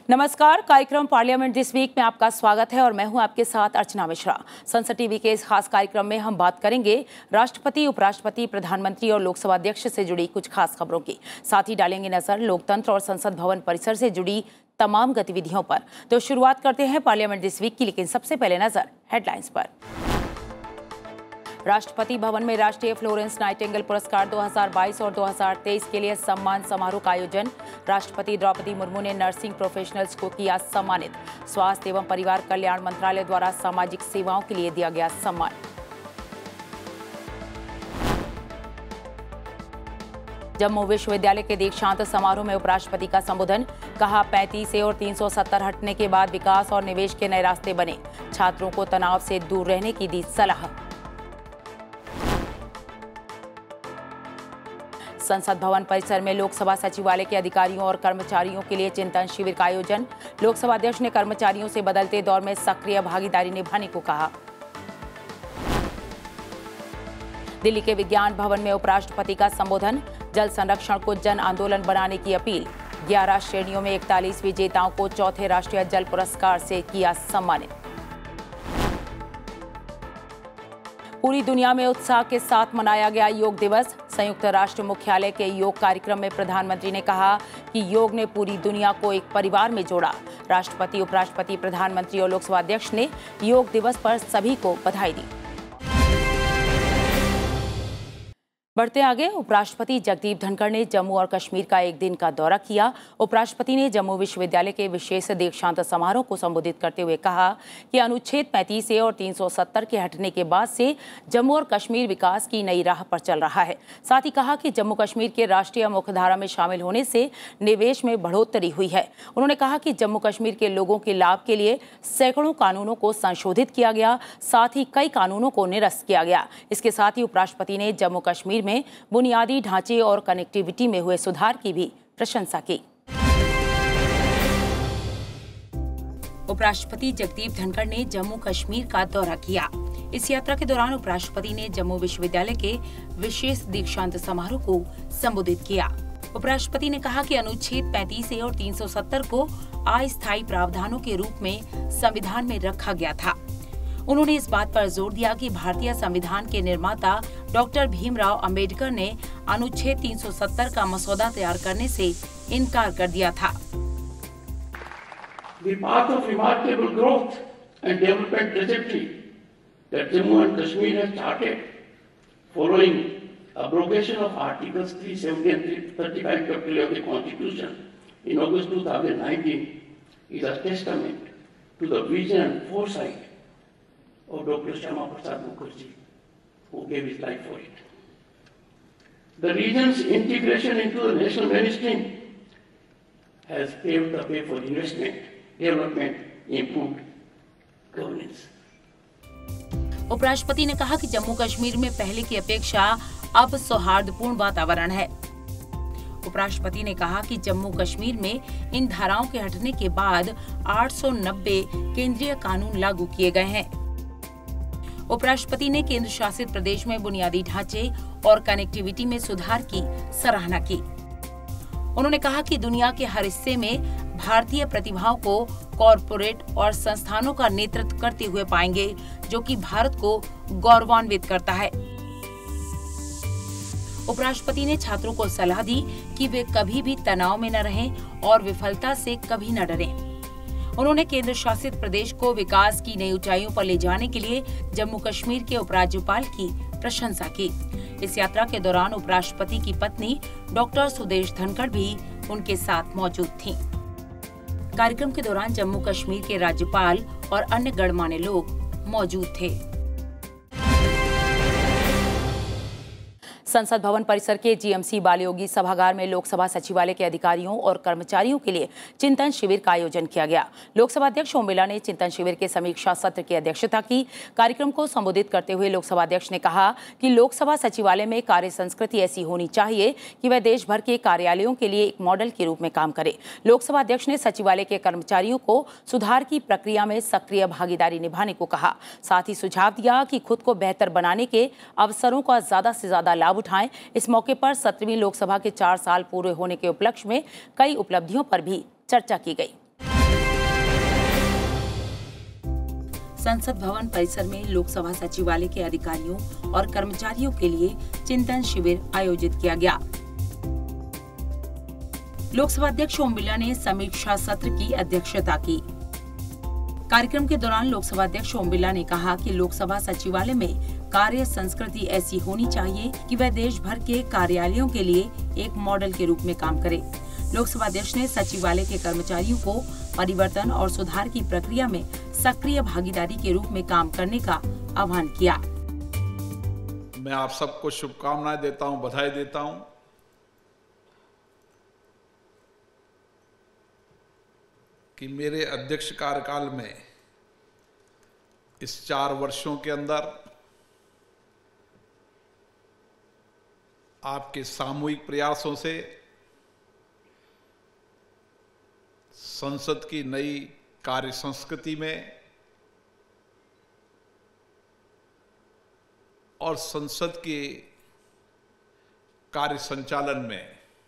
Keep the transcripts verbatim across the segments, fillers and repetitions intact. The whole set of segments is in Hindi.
नमस्कार, कार्यक्रम पार्लियामेंट दिस वीक में आपका स्वागत है और मैं हूं आपके साथ अर्चना मिश्रा। संसद टीवी के इस खास कार्यक्रम में हम बात करेंगे राष्ट्रपति, उपराष्ट्रपति, प्रधानमंत्री और लोकसभा अध्यक्ष से जुड़ी कुछ खास खबरों की। साथ ही डालेंगे नजर लोकतंत्र और संसद भवन परिसर से जुड़ी तमाम गतिविधियों पर। तो शुरुआत करते हैं पार्लियामेंट दिस वीक की, लेकिन सबसे पहले नजर हेडलाइंस पर। राष्ट्रपति भवन में राष्ट्रीय फ्लोरेंस नाइटिंगेल पुरस्कार दो हज़ार बाईस और दो हज़ार तेईस के लिए सम्मान समारोह का आयोजन। राष्ट्रपति द्रौपदी मुर्मू ने नर्सिंग प्रोफेशनल्स को किया सम्मानित। स्वास्थ्य एवं परिवार कल्याण मंत्रालय द्वारा सामाजिक सेवाओं के लिए दिया गया सम्मान। जम्मू विश्वविद्यालय के दीक्षांत समारोह में उपराष्ट्रपति का संबोधन। कहा, पैंतीस ए और तीन सौ सत्तर हटने के बाद विकास और निवेश के नए रास्ते बने। छात्रों को तनाव से दूर रहने की दी सलाह। संसद भवन परिसर में लोकसभा सचिवालय के अधिकारियों और कर्मचारियों के लिए चिंतन शिविर का आयोजन। लोकसभा अध्यक्ष ने कर्मचारियों से बदलते दौर में सक्रिय भागीदारी निभाने को कहा। दिल्ली के विज्ञान भवन में उपराष्ट्रपति का संबोधन। जल संरक्षण को जन आंदोलन बनाने की अपील। ग्यारह श्रेणियों में इकतालीस विजेताओं को चौथे राष्ट्रीय जल पुरस्कार से किया सम्मानित। पूरी दुनिया में उत्साह के साथ मनाया गया योग दिवस। संयुक्त राष्ट्र मुख्यालय के योग कार्यक्रम में प्रधानमंत्री ने कहा कि योग ने पूरी दुनिया को एक परिवार में जोड़ा। राष्ट्रपति, उपराष्ट्रपति, प्रधानमंत्री और लोकसभा अध्यक्ष ने योग दिवस पर सभी को बधाई दी। बढ़ते आगे, उपराष्ट्रपति जगदीप धनखड़ ने जम्मू और कश्मीर का एक दिन का दौरा किया। उपराष्ट्रपति ने जम्मू विश्वविद्यालय के विशेष दीक्षांत समारोह को संबोधित करते हुए कहा कि अनुच्छेद पैंतीस ए और तीन सौ सत्तर के हटने के बाद से जम्मू और कश्मीर विकास की नई राह पर चल रहा है। साथ ही कहा कि जम्मू कश्मीर के राष्ट्रीय मुख्यधारा में शामिल होने से निवेश में बढ़ोतरी हुई है। उन्होंने कहा कि जम्मू कश्मीर के लोगों के लाभ के लिए सैकड़ों कानूनों को संशोधित किया गया, साथ ही कई कानूनों को निरस्त किया गया। इसके साथ ही उपराष्ट्रपति ने जम्मू कश्मीर में बुनियादी ढांचे और कनेक्टिविटी में हुए सुधार की भी प्रशंसा की। उपराष्ट्रपति जगदीप धनखड़ ने जम्मू कश्मीर का दौरा किया। इस यात्रा के दौरान उपराष्ट्रपति ने जम्मू विश्वविद्यालय के विशेष दीक्षांत समारोह को संबोधित किया। उपराष्ट्रपति ने कहा कि अनुच्छेद पैंतीस ए और तीन सौ सत्तर को अस्थायी प्रावधानों के रूप में संविधान में रखा गया था। उन्होंने इस बात पर जोर दिया कि भारतीय संविधान के निर्माता डॉक्टर भीमराव अंबेडकर ने अनुच्छेद तीन सौ सत्तर का मसौदा तैयार करने से इनकार कर दिया था। The path of remarkable growth and development trajectory that Jammu and Kashmir has charted following abrogation of Articles three seventy and three thirty-five of the Constitution in August two thousand nineteen is a testament to the vision and foresight of Doctor Shyama Prasad Mukherjee, who gave his life for it. The region's integration into the national mainstream has paved the way for investment, development, improved governance. उपराष्ट्रपति ने कहा कि जम्मू कश्मीर में पहले की अपेक्षा अब सौहार्दपूर्ण वातावरण है। उपराष्ट्रपति ने कहा कि जम्मू कश्मीर में इन धाराओं के हटने के बाद आठ सौ नब्बे केंद्रीय कानून लागू किए गए हैं। उपराष्ट्रपति ने केंद्र शासित प्रदेश में बुनियादी ढांचे और कनेक्टिविटी में सुधार की सराहना की। उन्होंने कहा कि दुनिया के हर हिस्से में भारतीय प्रतिभाओं को कॉरपोरेट और संस्थानों का नेतृत्व करते हुए पाएंगे, जो कि भारत को गौरवान्वित करता है। उपराष्ट्रपति ने छात्रों को सलाह दी कि वे कभी भी तनाव में न रहें और विफलता से कभी न डरें। उन्होंने केंद्र शासित प्रदेश को विकास की नई ऊंचाइयों पर ले जाने के लिए जम्मू कश्मीर के उपराज्यपाल की प्रशंसा की। इस यात्रा के दौरान उपराष्ट्रपति की पत्नी डॉक्टर सुदेश धनखड़ भी उनके साथ मौजूद थीं। कार्यक्रम के दौरान जम्मू कश्मीर के राज्यपाल और अन्य गणमान्य लोग मौजूद थे। संसद भवन परिसर के जीएमसी बालयोगी सभागार में लोकसभा सचिवालय के अधिकारियों और कर्मचारियों के लिए चिंतन शिविर का आयोजन किया गया। लोकसभा अध्यक्ष ओम बिरला ने चिंतन शिविर के समीक्षा सत्र की अध्यक्षता की। कार्यक्रम को संबोधित करते हुए लोकसभा अध्यक्ष ने कहा कि लोकसभा सचिवालय में कार्य संस्कृति ऐसी होनी चाहिए कि वह देश भर के कार्यालयों के लिए एक मॉडल के रूप में काम करे। लोकसभा अध्यक्ष ने सचिवालय के कर्मचारियों को सुधार की प्रक्रिया में सक्रिय भागीदारी निभाने को कहा। साथ ही सुझाव दिया कि खुद को बेहतर बनाने के अवसरों का ज्यादा से ज्यादा लाभ उठाएं। इस मौके पर सत्रहवीं लोकसभा के चार साल पूरे होने के उपलक्ष्य में कई उपलब्धियों पर भी चर्चा की गई। संसद भवन परिसर में लोकसभा सचिवालय के अधिकारियों और कर्मचारियों के लिए चिंतन शिविर आयोजित किया गया। लोकसभा अध्यक्ष ओम बिरला ने समीक्षा सत्र की अध्यक्षता की। कार्यक्रम के दौरान लोकसभा अध्यक्ष ओम बिरला ने कहा कि लोकसभा सचिवालय में कार्य संस्कृति ऐसी होनी चाहिए कि वह देश भर के कार्यालयों के लिए एक मॉडल के रूप में काम करे। लोकसभा अध्यक्ष ने सचिवालय के कर्मचारियों को परिवर्तन और सुधार की प्रक्रिया में सक्रिय भागीदारी के रूप में काम करने का आह्वान किया। मैं आप सबको शुभकामनाएं देता हूं, बधाई देता हूं कि मेरे अध्यक्ष कार्यकाल में इस चार वर्षों के अंदर आपके सामूहिक प्रयासों से संसद की नई कार्य संस्कृति में और संसद के कार्य संचालन में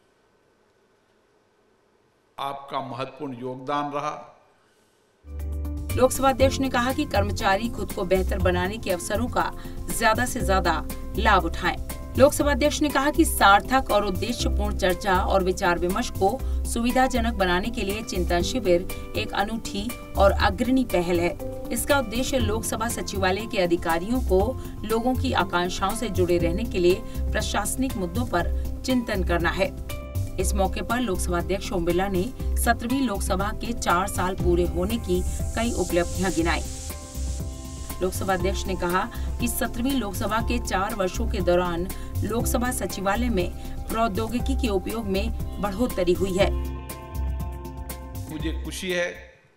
आपका महत्वपूर्ण योगदान रहा। लोकसभा अध्यक्ष ने कहा कि कर्मचारी खुद को बेहतर बनाने के अवसरों का ज्यादा से ज्यादा लाभ उठाएं। लोकसभा अध्यक्ष ने कहा कि सार्थक और उद्देश्यपूर्ण चर्चा और विचार विमर्श को सुविधाजनक बनाने के लिए चिंतन शिविर एक अनूठी और अग्रणी पहल है। इसका उद्देश्य लोकसभा सचिवालय के अधिकारियों को लोगों की आकांक्षाओं से जुड़े रहने के लिए प्रशासनिक मुद्दों पर चिंतन करना है। इस मौके पर लोकसभा अध्यक्ष ओम बिरला ने सत्रहवीं लोकसभा के चार साल पूरे होने की कई उपलब्धियां गिनाई। लोकसभा अध्यक्ष ने कहा कि सत्रहवीं लोकसभा के चार वर्षों के दौरान लोकसभा सचिवालय में प्रौद्योगिकी के उपयोग में बढ़ोतरी हुई है। मुझे खुशी है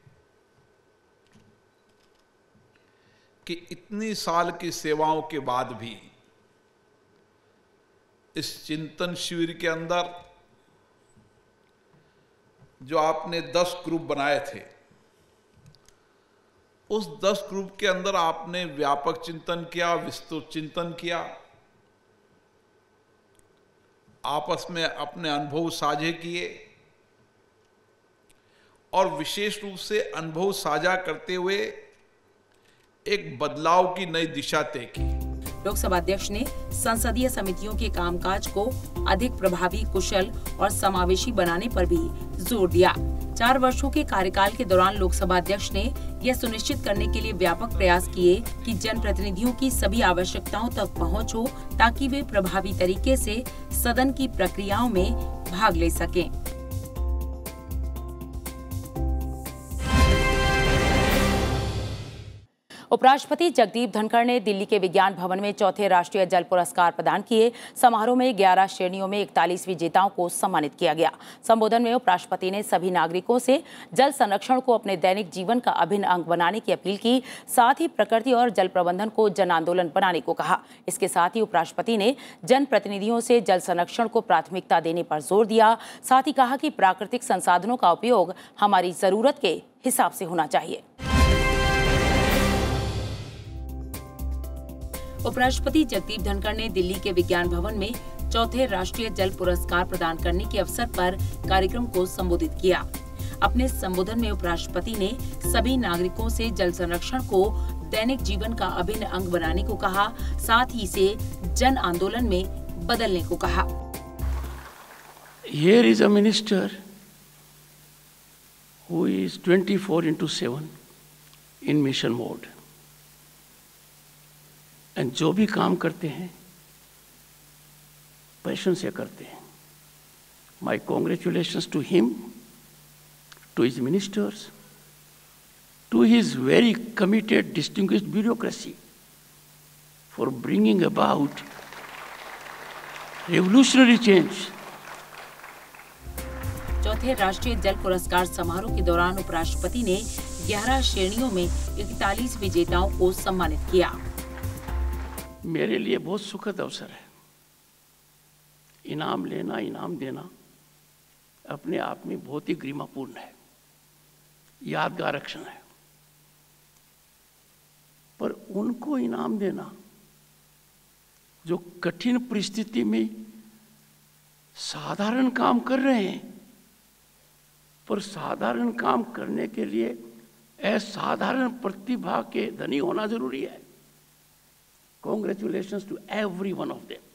कि इतनी साल की सेवाओं के बाद भी इस चिंतन शिविर के अंदर जो आपने दस ग्रुप बनाए थे, उस दस ग्रुप के अंदर आपने व्यापक चिंतन किया, विस्तृत चिंतन किया, आपस में अपने अनुभव साझे किए और विशेष रूप से अनुभव साझा करते हुए एक बदलाव की नई दिशा तय की। लोकसभा अध्यक्ष ने संसदीय समितियों के कामकाज को अधिक प्रभावी, कुशल और समावेशी बनाने पर भी जोर दिया। चार वर्षों के कार्यकाल के दौरान लोकसभा अध्यक्ष ने यह सुनिश्चित करने के लिए व्यापक प्रयास किए कि जनप्रतिनिधियों की सभी आवश्यकताओं तक पहुंच हो, ताकि वे प्रभावी तरीके से सदन की प्रक्रियाओं में भाग ले सकें। उपराष्ट्रपति जगदीप धनखड़ ने दिल्ली के विज्ञान भवन में चौथे राष्ट्रीय जल पुरस्कार प्रदान किए। समारोह में ग्यारह श्रेणियों में इकतालीस विजेताओं को सम्मानित किया गया। संबोधन में उपराष्ट्रपति ने सभी नागरिकों से जल संरक्षण को अपने दैनिक जीवन का अभिन्न अंग बनाने की अपील की। साथ ही प्रकृति और जल प्रबंधन को जन आंदोलन बनाने को कहा। इसके साथ ही उपराष्ट्रपति ने जनप्रतिनिधियों से जल संरक्षण को प्राथमिकता देने पर जोर दिया। साथ ही कहा कि प्राकृतिक संसाधनों का उपयोग हमारी जरूरत के हिसाब से होना चाहिए। उपराष्ट्रपति जगदीप धनखड़ ने दिल्ली के विज्ञान भवन में चौथे राष्ट्रीय जल पुरस्कार प्रदान करने के अवसर पर कार्यक्रम को संबोधित किया। अपने संबोधन में उपराष्ट्रपति ने सभी नागरिकों से जल संरक्षण को दैनिक जीवन का अभिन्न अंग बनाने को कहा। साथ ही इसे जन आंदोलन में बदलने को कहा। Here is a minister who is twenty-four into seven in mission mode. And जो भी काम करते हैं पैशन से करते हैं। My congratulations to him, to his ministers, to his very committed, distinguished bureaucracy for bringing about revolutionary change. चौथे राष्ट्रीय जल पुरस्कार समारोह के दौरान उपराष्ट्रपति ने ग्यारह श्रेणियों में इकतालीस विजेताओं को सम्मानित किया। मेरे लिए बहुत सुखद अवसर है। इनाम लेना, इनाम देना अपने आप में बहुत ही गरिमापूर्ण है, यादगार क्षण है। पर उनको इनाम देना जो कठिन परिस्थिति में साधारण काम कर रहे हैं, पर साधारण काम करने के लिए असाधारण प्रतिभा के धनी होना जरूरी है। Congratulations to every one of them.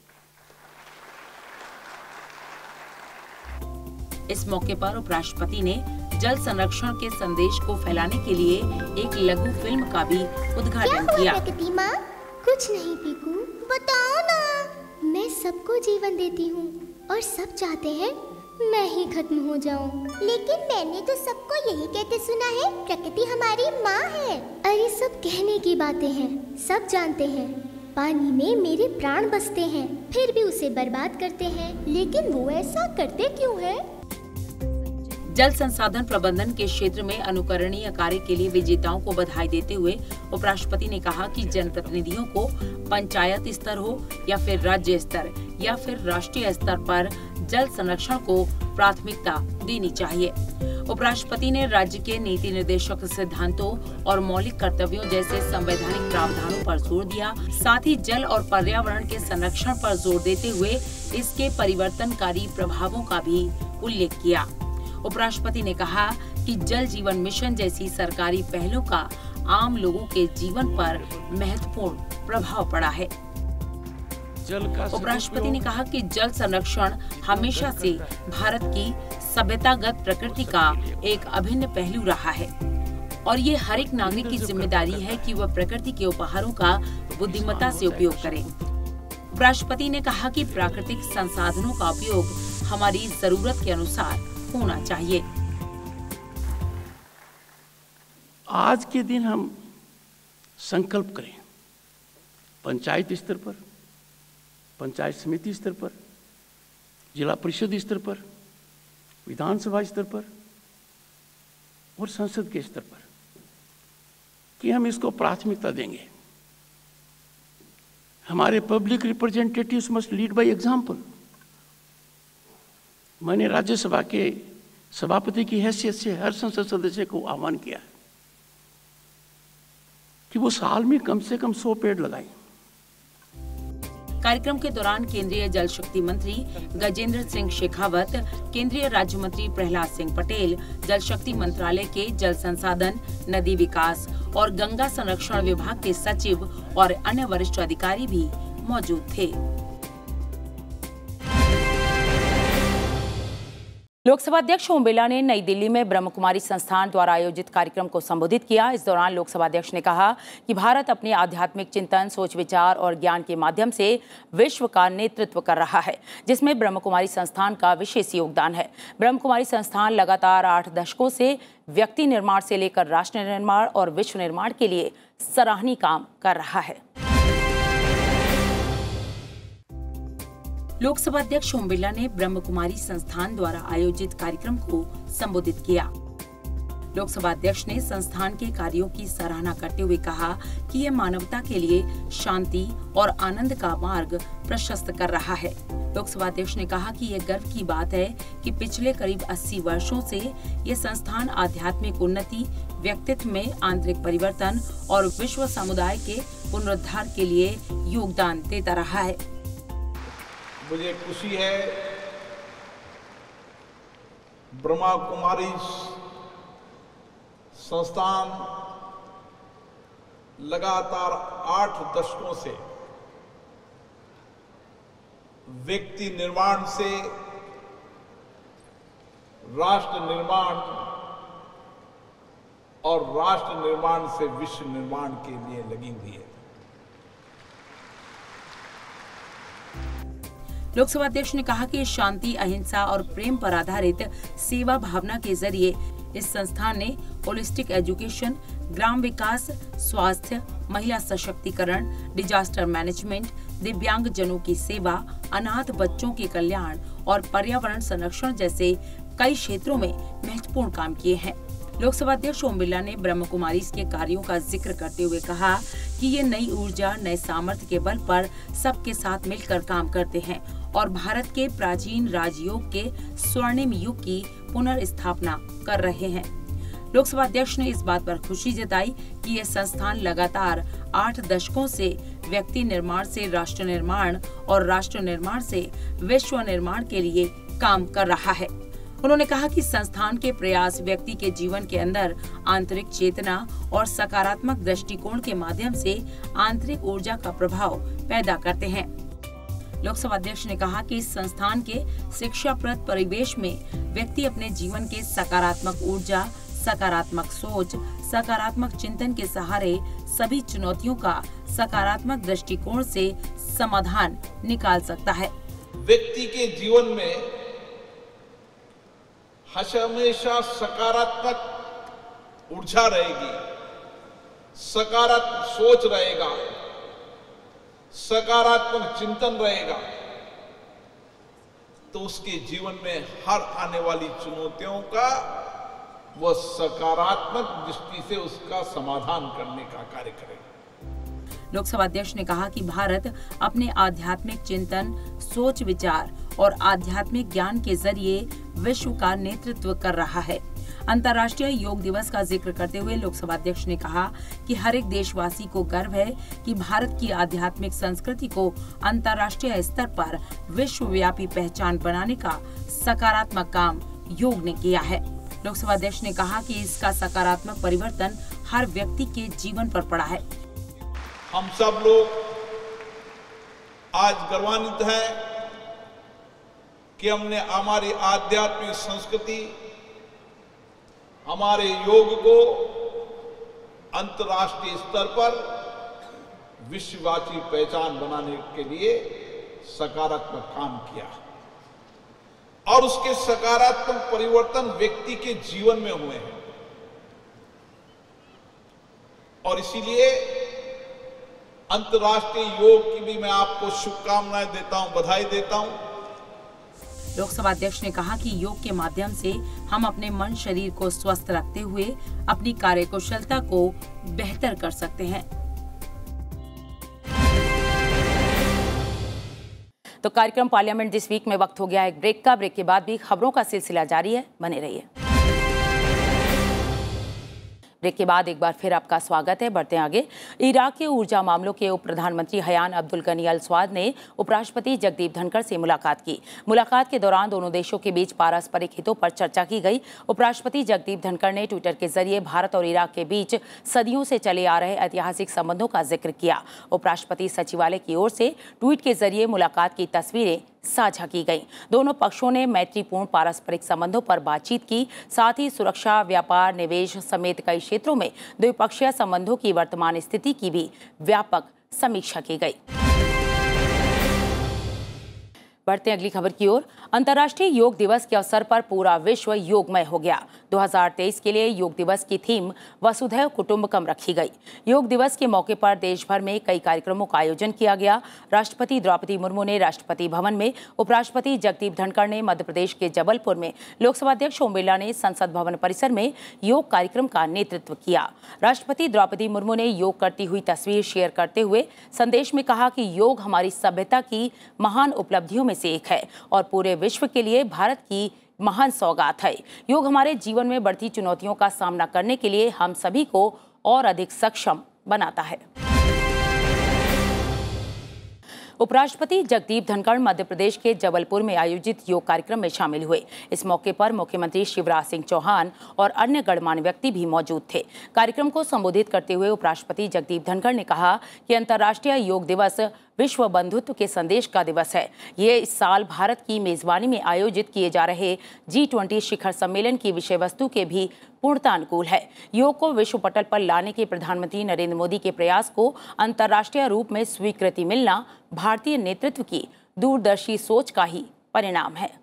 इस मौके पर उपराष्ट्रपति ने जल संरक्षण के संदेश को फैलाने के लिए एक लघु फिल्म का भी उद्घाटन किया। प्रकृति माँ, कुछ नहीं पीकू, बताओ ना। मैं सबको जीवन देती हूँ और सब चाहते हैं मैं ही खत्म हो जाऊँ। लेकिन मैंने तो सबको यही कहते सुना है, प्रकृति हमारी माँ है। अरे सब कहने की बातें हैं, सब जानते हैं पानी में मेरे प्राण बसते हैं, फिर भी उसे बर्बाद करते हैं। लेकिन वो ऐसा करते क्यों है? जल संसाधन प्रबंधन के क्षेत्र में अनुकरणीय कार्य के लिए विजेताओं को बधाई देते हुए उपराष्ट्रपति ने कहा कि जनप्रतिनिधियों को पंचायत स्तर हो या फिर राज्य स्तर या फिर राष्ट्रीय स्तर पर जल संरक्षण को प्राथमिकता देनी चाहिए। उपराष्ट्रपति ने राज्य के नीति निर्देशक सिद्धांतों और मौलिक कर्तव्यों जैसे संवैधानिक प्रावधानों पर जोर दिया। साथ ही जल और पर्यावरण के संरक्षण पर जोर देते हुए इसके परिवर्तनकारी प्रभावों का भी उल्लेख किया। उपराष्ट्रपति ने कहा कि जल जीवन मिशन जैसी सरकारी पहलों का आम लोगों के जीवन पर महत्वपूर्ण प्रभाव पड़ा है। उपराष्ट्रपति ने कहा कि जल संरक्षण हमेशा से भारत की सभ्यतागत प्रकृति का एक अभिन्न पहलू रहा है और ये हर एक नागरिक की जिम्मेदारी है कि वह प्रकृति के उपहारों का बुद्धिमत्ता से उपयोग करे। उपराष्ट्रपति ने कहा कि प्राकृतिक संसाधनों का उपयोग हमारी जरूरत के अनुसार होना चाहिए। आज के दिन हम संकल्प करें, पंचायत स्तर पर, पंचायत समिति स्तर पर, जिला परिषद स्तर पर, विधानसभा स्तर पर और संसद के स्तर पर कि हम इसको प्राथमिकता देंगे। हमारे public representatives must lead by example. मैंने राज्यसभा के सभापति की हैसियत से हर संसद सदस्य को आह्वान किया कि वो साल में कम से कम सौ पेड़ लगाएं। कार्यक्रम के दौरान केंद्रीय जल शक्ति मंत्री गजेंद्र सिंह शेखावत, केंद्रीय राज्य मंत्री प्रहलाद सिंह पटेल, जल शक्ति मंत्रालय के जल संसाधन, नदी विकास और गंगा संरक्षण विभाग के सचिव और अन्य वरिष्ठ अधिकारी भी मौजूद थे। लोकसभा अध्यक्ष ओम बिरला ने नई दिल्ली में ब्रह्म कुमारी संस्थान द्वारा आयोजित कार्यक्रम को संबोधित किया। इस दौरान लोकसभा अध्यक्ष ने कहा कि भारत अपने आध्यात्मिक चिंतन, सोच विचार और ज्ञान के माध्यम से विश्व का नेतृत्व कर रहा है, जिसमें ब्रह्म कुमारी संस्थान का विशेष योगदान है। ब्रह्म कुमारी संस्थान लगातार आठ दशकों से व्यक्ति निर्माण से लेकर राष्ट्र निर्माण और विश्व निर्माण के लिए सराहनीय काम कर रहा है। लोकसभा अध्यक्ष ओम बिरला ने ब्रह्म कुमारी संस्थान द्वारा आयोजित कार्यक्रम को संबोधित किया। लोकसभा अध्यक्ष ने संस्थान के कार्यों की सराहना करते हुए कहा कि यह मानवता के लिए शांति और आनंद का मार्ग प्रशस्त कर रहा है। लोकसभा अध्यक्ष ने कहा कि यह गर्व की बात है कि पिछले करीब अस्सी वर्षों से यह संस्थान आध्यात्मिक उन्नति, व्यक्तित्व में आंतरिक परिवर्तन और विश्व समुदाय के पुनरुद्धार के लिए योगदान देता रहा है। मुझे खुशी है ब्रह्मा कुमारी संस्थान लगातार आठ दशकों से व्यक्ति निर्माण से राष्ट्र निर्माण और राष्ट्र निर्माण से विश्व निर्माण के लिए लगी हुई है। लोकसभा अध्यक्ष ने कहा कि शांति, अहिंसा और प्रेम पर आधारित सेवा भावना के जरिए इस संस्थान ने होलिस्टिक एजुकेशन, ग्राम विकास, स्वास्थ्य, महिला सशक्तिकरण, डिजास्टर मैनेजमेंट, दिव्यांग जनों की सेवा, अनाथ बच्चों के कल्याण और पर्यावरण संरक्षण जैसे कई क्षेत्रों में महत्वपूर्ण काम किए हैं। लोकसभा अध्यक्ष ओम बिरला ने ब्रह्म कुमारी के कार्यों का जिक्र करते हुए कहा कि ये नई ऊर्जा, नए सामर्थ्य के बल पर सबके साथ मिलकर काम करते हैं और भारत के प्राचीन राजयोग के स्वर्णिम युग की पुनर्स्थापना कर रहे हैं। लोकसभा अध्यक्ष ने इस बात पर खुशी जताई कि यह संस्थान लगातार आठ दशकों से व्यक्ति निर्माण से राष्ट्र निर्माण और राष्ट्र निर्माण से विश्व निर्माण के लिए काम कर रहा है। उन्होंने कहा कि संस्थान के प्रयास व्यक्ति के जीवन के अंदर आंतरिक चेतना और सकारात्मक दृष्टिकोण के माध्यम से आंतरिक ऊर्जा का प्रभाव पैदा करते हैं। लोकसभा अध्यक्ष ने कहा कि इस संस्थान के शिक्षाप्रद परिवेश में व्यक्ति अपने जीवन के सकारात्मक ऊर्जा, सकारात्मक सोच, सकारात्मक चिंतन के सहारे सभी चुनौतियों का सकारात्मक दृष्टिकोण से समाधान निकाल सकता है। व्यक्ति के जीवन में हमेशा सकारात्मक ऊर्जा रहेगी, सकारात्मक सोच रहेगा, सकारात्मक चिंतन रहेगा, तो उसके जीवन में हर आने वाली चुनौतियों का वह सकारात्मक दृष्टि से उसका समाधान करने का कार्य करेगा। लोकसभा अध्यक्ष ने कहा कि भारत अपने आध्यात्मिक चिंतन, सोच विचार और आध्यात्मिक ज्ञान के जरिए विश्व का नेतृत्व कर रहा है। अंतर्राष्ट्रीय योग दिवस का जिक्र करते हुए लोकसभा अध्यक्ष ने कहा कि हर एक देशवासी को गर्व है कि भारत की आध्यात्मिक संस्कृति को अंतर्राष्ट्रीय स्तर पर विश्वव्यापी पहचान बनाने का सकारात्मक काम योग ने किया है। लोकसभा अध्यक्ष ने कहा कि इसका सकारात्मक परिवर्तन हर व्यक्ति के जीवन पर पड़ा है। हम सब लोग आज गर्वान्वित हैं कि हमने हमारी आध्यात्मिक संस्कृति, हमारे योग को अंतर्राष्ट्रीय स्तर पर विश्वव्यापी पहचान बनाने के लिए सकारात्मक काम किया और उसके सकारात्मक परिवर्तन व्यक्ति के जीवन में हुए हैं। और इसीलिए अंतर्राष्ट्रीय योग की भी मैं आपको शुभकामनाएं देता हूं, बधाई देता हूं। लोकसभा अध्यक्ष ने कहा कि योग के माध्यम से हम अपने मन शरीर को स्वस्थ रखते हुए अपनी कार्यकुशलता को बेहतर कर सकते हैं। तो कार्यक्रम पार्लियामेंट दिस वीक में वक्त हो गया एक ब्रेक का। ब्रेक के बाद भी खबरों का सिलसिला जारी है, बने रहिए। ब्रेक के बाद एक बार फिर आपका स्वागत है। बढ़ते हैं आगे। इराक के ऊर्जा मामलों के उप प्रधानमंत्री हयान अब्दुल गनी अल स्वाद ने उपराष्ट्रपति जगदीप धनखड़ से मुलाकात की। मुलाकात के दौरान दोनों देशों के बीच पारस्परिक हितों पर चर्चा की गई। उपराष्ट्रपति जगदीप धनखड़ ने ट्विटर के जरिए भारत और इराक के बीच सदियों से चले आ रहे ऐतिहासिक संबंधों का जिक्र किया। उपराष्ट्रपति सचिवालय की ओर से ट्वीट के जरिए मुलाकात की तस्वीरें साझा की गई। दोनों पक्षों ने मैत्रीपूर्ण पारस्परिक संबंधों पर बातचीत की। साथ ही सुरक्षा, व्यापार, निवेश समेत कई क्षेत्रों में द्विपक्षीय संबंधों की वर्तमान स्थिति की भी व्यापक समीक्षा की गई। बढ़ते अगली खबर की ओर। अंतर्राष्ट्रीय योग दिवस के अवसर पर पूरा विश्व योगमय हो गया। दो हज़ार तेईस के लिए योग दिवस की थीम वसुधैव कुटुंबकम रखी गई। योग दिवस के मौके पर देश भर में कई कार्यक्रमों का आयोजन किया गया। राष्ट्रपति द्रौपदी मुर्मू ने राष्ट्रपति भवन में, उपराष्ट्रपति जगदीप धनखड़ ने मध्य प्रदेश के जबलपुर में, लोकसभा अध्यक्ष ओम बिरला ने संसद भवन परिसर में योग कार्यक्रम का नेतृत्व किया। राष्ट्रपति द्रौपदी मुर्मू ने योग करती हुई तस्वीर शेयर करते हुए संदेश में कहा कि योग हमारी सभ्यता की महान उपलब्धियों में से एक है और पूरे विश्व के लिए भारत की महान सौगात है। योग हमारे जीवन में बढ़ती चुनौतियों का सामना करने के लिए हम सभी को और अधिक सक्षम बनाता है। उपराष्ट्रपति जगदीप धनखड़ मध्य प्रदेश के जबलपुर में आयोजित योग कार्यक्रम में शामिल हुए। इस मौके पर मुख्यमंत्री शिवराज सिंह चौहान और अन्य गणमान्य व्यक्ति भी मौजूद थे। कार्यक्रम को संबोधित करते हुए उपराष्ट्रपति जगदीप धनखड़ ने कहा कि अंतर्राष्ट्रीय योग दिवस विश्व बंधुत्व के संदेश का दिवस है। ये इस साल भारत की मेजबानी में आयोजित किए जा रहे जी ट्वेंटी शिखर सम्मेलन की विषय वस्तु के भी पूर्णता अनुकूल है। योग को विश्व पटल पर लाने के प्रधानमंत्री नरेंद्र मोदी के प्रयास को अंतर्राष्ट्रीय रूप में स्वीकृति मिलना भारतीय नेतृत्व की दूरदर्शी सोच का ही परिणाम है।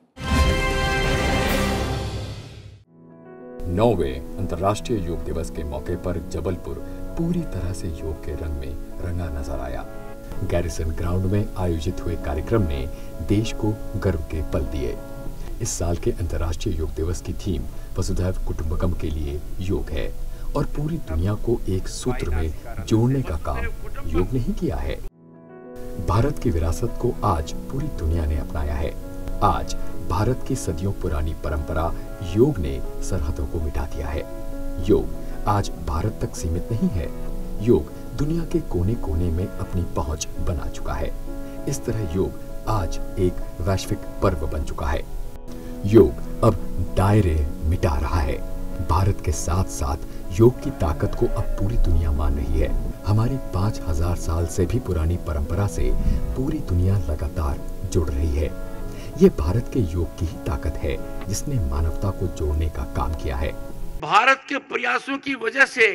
नौवें अंतर्राष्ट्रीय योग दिवस के मौके पर जबलपुर पूरी तरह से योग के रंग में रंगा नजर आया। गैरिसन ग्राउंड में आयोजित हुए कार्यक्रम ने देश को गर्व के पल दिए। इस साल के अंतर्राष्ट्रीय योग दिवस की थीम वसुधैव कुटुंबकम के लिए योग है और पूरी दुनिया को एक सूत्र में जोड़ने का काम योग ने ही किया है। भारत की विरासत को आज पूरी दुनिया ने अपनाया है। आज भारत की सदियों पुरानी परंपरा योग ने सरहदों को मिटा दिया है। योग आज भारत तक सीमित नहीं है। योग दुनिया के कोने कोने में अपनी पहुंच बना चुका है। इस तरह योग आज एक वैश्विक पर्व बन चुका है। योग अब दायरे मिटा रहा है। भारत के साथ साथ योग की ताकत को अब पूरी दुनिया मान रही है। हमारी पाँच हजार साल से भी पुरानी परंपरा से पूरी दुनिया लगातार जुड़ रही है। ये भारत के योग की ही ताकत है जिसने मानवता को जोड़ने का काम किया है। भारत के प्रयासों की वजह से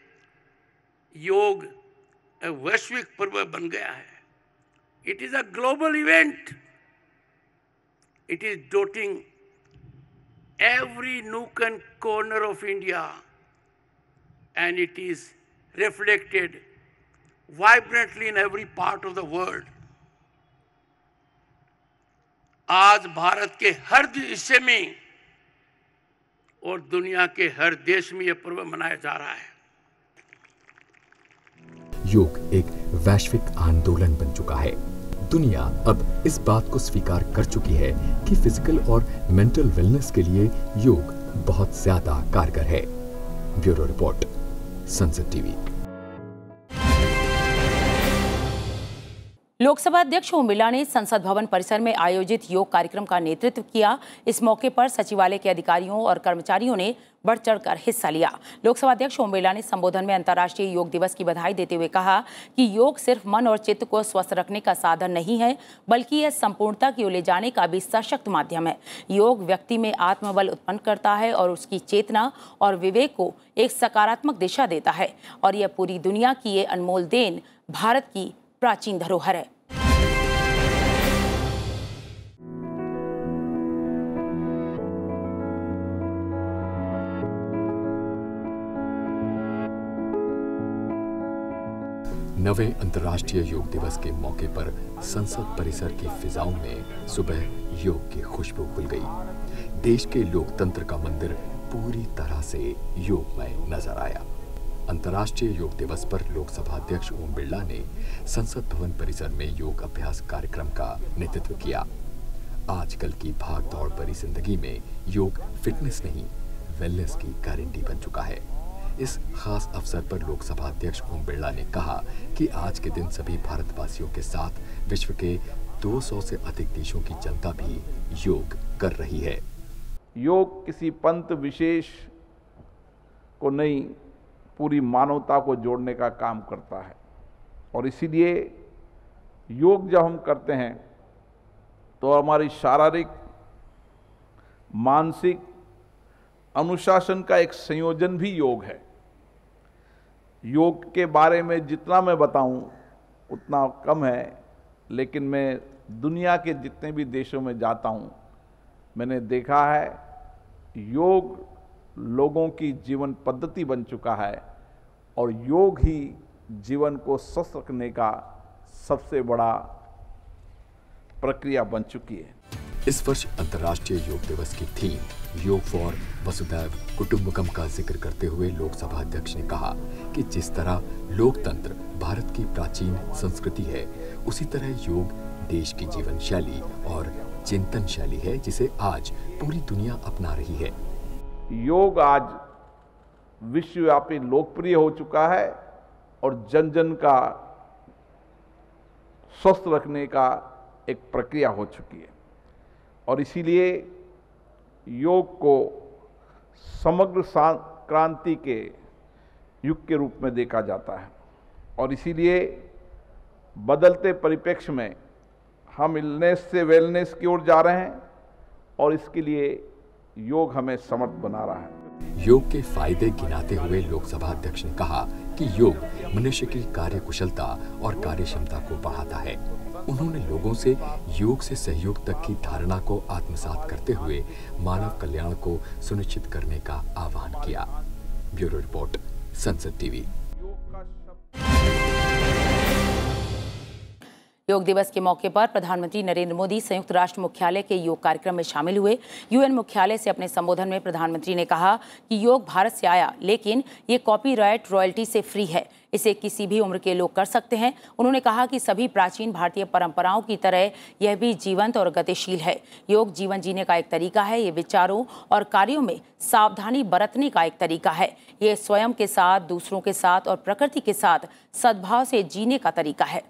योग एक वैश्विक पर्व बन गया है। It is a global event. It is dotting every nook and corner of India, and it is reflected vibrantly in every part of the world. आज भारत के हर हिस्से में और दुनिया के हर देश में यह पर्व मनाया जा रहा है। योग एक वैश्विक आंदोलन बन चुका है। दुनिया अब इस बात को स्वीकार कर चुकी है कि फिजिकल और मेंटल वेलनेस के लिए योग बहुत ज्यादा कारगर है। Bureau report, Sansad TV. Lok Sabha अध्यक्ष ओम बिरला ने संसद भवन परिसर में आयोजित योग कार्यक्रम का नेतृत्व किया। इस मौके पर सचिवालय के अधिकारियों और कर्मचारियों ने बढ़ चढ़कर हिस्सा लिया। लोकसभा अध्यक्ष ओम बिरला ने संबोधन में अंतर्राष्ट्रीय योग दिवस की बधाई देते हुए कहा कि योग सिर्फ मन और चित्त को स्वस्थ रखने का साधन नहीं है, बल्कि यह संपूर्णता की ओर ले जाने का भी सशक्त माध्यम है। योग व्यक्ति में आत्मबल उत्पन्न करता है और उसकी चेतना और विवेक को एक सकारात्मक दिशा देता है, और यह पूरी दुनिया की ये अनमोल देन भारत की प्राचीन धरोहर है। नवे अंतर्राष्ट्रीय योग दिवस के मौके पर संसद परिसर की फिजाओं में सुबह योग की खुशबू खुल गई। देश के लोकतंत्र का मंदिर पूरी तरह से योगमय नजर आया। अंतर्राष्ट्रीय योग दिवस पर लोकसभा अध्यक्ष ओम बिरला ने संसद भवन परिसर में योग अभ्यास कार्यक्रम का नेतृत्व किया। आजकल की भाग दौड़ भरी जिंदगी में योग फिटनेस नहीं, वेलनेस की गारंटी बन चुका है। इस खास अवसर पर लोकसभा अध्यक्ष ओम बिरला ने कहा कि आज के दिन सभी भारतवासियों के साथ विश्व के दो सौ से अधिक देशों की जनता भी योग कर रही है। योग किसी पंथ विशेष को नहीं, पूरी मानवता को जोड़ने का काम करता है, और इसीलिए योग जब हम करते हैं तो हमारी शारीरिक, मानसिक अनुशासन का एक संयोजन भी योग है। योग के बारे में जितना मैं बताऊं उतना कम है, लेकिन मैं दुनिया के जितने भी देशों में जाता हूं, मैंने देखा है योग लोगों की जीवन पद्धति बन चुका है, और योग ही जीवन को स्वस्थ रखने का सबसे बड़ा प्रक्रिया बन चुकी है। इस वर्ष अंतर्राष्ट्रीय योग दिवस की थीम योग फॉर वसुधैव कुटुंबकम का जिक्र करते हुए लोकसभा अध्यक्ष ने कहा कि जिस तरह लोकतंत्र भारत की प्राचीन संस्कृति है, उसी तरह योग देश की जीवन शैली और चिंतन शैली है जिसे आज पूरी दुनिया अपना रही है। योग आज विश्वव्यापी लोकप्रिय हो चुका है और जन जन का स्वस्थ रखने का एक प्रक्रिया हो चुकी है, और इसीलिए योग को समग्र क्रांति के युग के रूप में देखा जाता है, और इसीलिए बदलते परिप्रेक्ष्य में हम इलनेस से वेलनेस की ओर जा रहे हैं, और इसके लिए योग हमें समर्थ बना रहा है। योग के फायदे गिनाते हुए लोकसभा अध्यक्ष ने कहा कि योग मनुष्य की कार्य कुशलता और कार्य क्षमता को बढ़ाता है। उन्होंने लोगों से योग से सहयोग तक की धारणा को आत्मसात करते हुए मानव कल्याण को सुनिश्चित करने का आह्वान किया। Bureau report, Sansad TV. योग दिवस के मौके पर प्रधानमंत्री नरेंद्र मोदी संयुक्त राष्ट्र मुख्यालय के योग कार्यक्रम में शामिल हुए। यूएन मुख्यालय से अपने संबोधन में प्रधानमंत्री ने कहा कि योग भारत से आया, लेकिन ये कॉपीराइट रॉयल्टी से फ्री है। इसे किसी भी उम्र के लोग कर सकते हैं। उन्होंने कहा कि सभी प्राचीन भारतीय परंपराओं की तरह यह भी जीवंत और गतिशील है। योग जीवन जीने का एक तरीका है। ये विचारों और कार्यों में सावधानी बरतने का एक तरीका है। ये स्वयं के साथ, दूसरों के साथ और प्रकृति के साथ सद्भाव से जीने का तरीका है।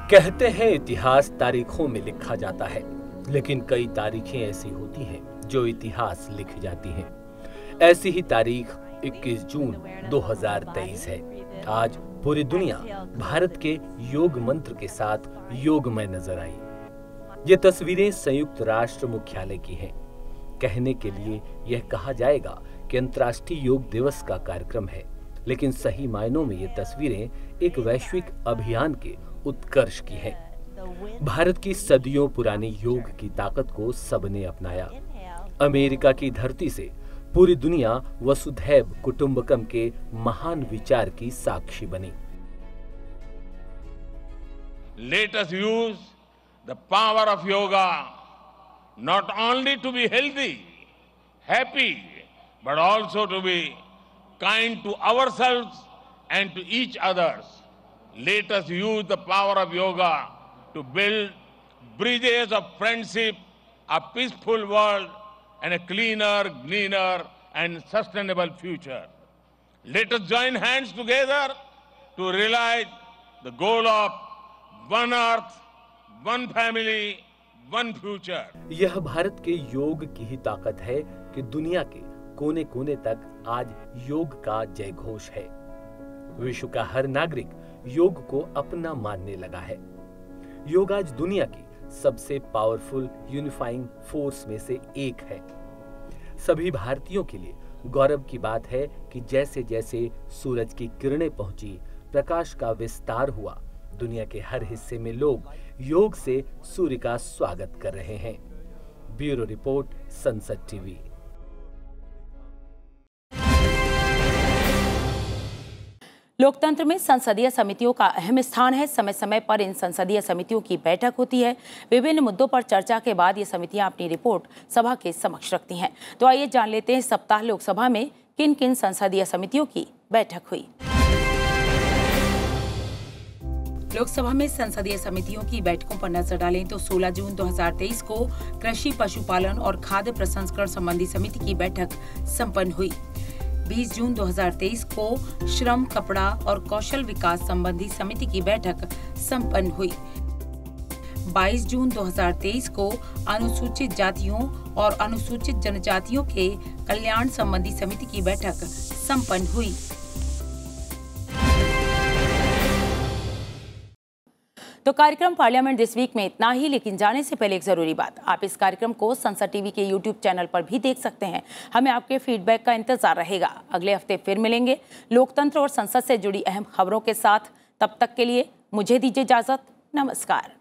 कहते हैं इतिहास तारीखों में लिखा जाता है, लेकिन कई तारीखें ऐसी होती हैं जो इतिहास लिख जाती हैं। ऐसी ही तारीख इक्कीस जून दो हज़ार तेईस है। आज पूरी दुनिया भारत के योग मंत्र के साथ योगमय नजर आई। ये तस्वीरें संयुक्त राष्ट्र मुख्यालय की हैं। कहने के लिए यह कहा जाएगा कि अंतर्राष्ट्रीय योग दिवस का कार्यक्रम है, लेकिन सही मायनों में ये तस्वीरें एक वैश्विक अभियान के उत्कर्ष की है। भारत की सदियों पुरानी योग की ताकत को सबने अपनाया। अमेरिका की धरती से पूरी दुनिया वसुधैव कुटुंबकम के महान विचार की साक्षी बनी। Let us use the power of yoga not only to be healthy, happy, but also to be kind to ourselves and to each others. Let us use the power of yoga to build bridges of friendship, a peaceful world, and a cleaner, greener, and sustainable future. Let us join hands together to realize the goal of one earth, one family, one future. यह भारत के योग की ही ताकत है कि दुनिया के कोने कोने तक आज योग का जय घोष है। विश्व का हर नागरिक योग को अपना मानने लगा है। योग आज दुनिया की सबसे पावरफुल यूनिफाइंग फोर्स में से एक है। सभी भारतीयों के लिए गौरव की बात है कि जैसे जैसे सूरज की किरणें पहुंची, प्रकाश का विस्तार हुआ, दुनिया के हर हिस्से में लोग योग से सूर्य का स्वागत कर रहे हैं। Bureau report, Sansad TV. लोकतंत्र में संसदीय समितियों का अहम स्थान है। समय समय पर इन संसदीय समितियों की बैठक होती है। विभिन्न मुद्दों पर चर्चा के बाद ये समितियां अपनी रिपोर्ट सभा के समक्ष रखती हैं। तो आइए जान लेते हैं सप्ताह लोकसभा में किन किन संसदीय समितियों की बैठक हुई। लोकसभा में संसदीय समितियों की बैठकों पर नजर डालें तो सोलह जून दो हज़ार तेईस को कृषि, पशुपालन और खाद्य प्रसंस्करण संबंधी समिति की बैठक संपन्न हुई। बीस जून दो हज़ार तेईस को श्रम, कपड़ा और कौशल विकास संबंधी समिति की बैठक संपन्न हुई। बाईस जून दो हज़ार तेईस को अनुसूचित जातियों और अनुसूचित जनजातियों के कल्याण संबंधी समिति की बैठक संपन्न हुई। तो कार्यक्रम पार्लियामेंट दिस वीक में इतना ही, लेकिन जाने से पहले एक जरूरी बात, आप इस कार्यक्रम को संसद टीवी के यूट्यूब चैनल पर भी देख सकते हैं। हमें आपके फीडबैक का इंतजार रहेगा। अगले हफ्ते फिर मिलेंगे लोकतंत्र और संसद से जुड़ी अहम खबरों के साथ। तब तक के लिए मुझे दीजिए इजाजत। नमस्कार।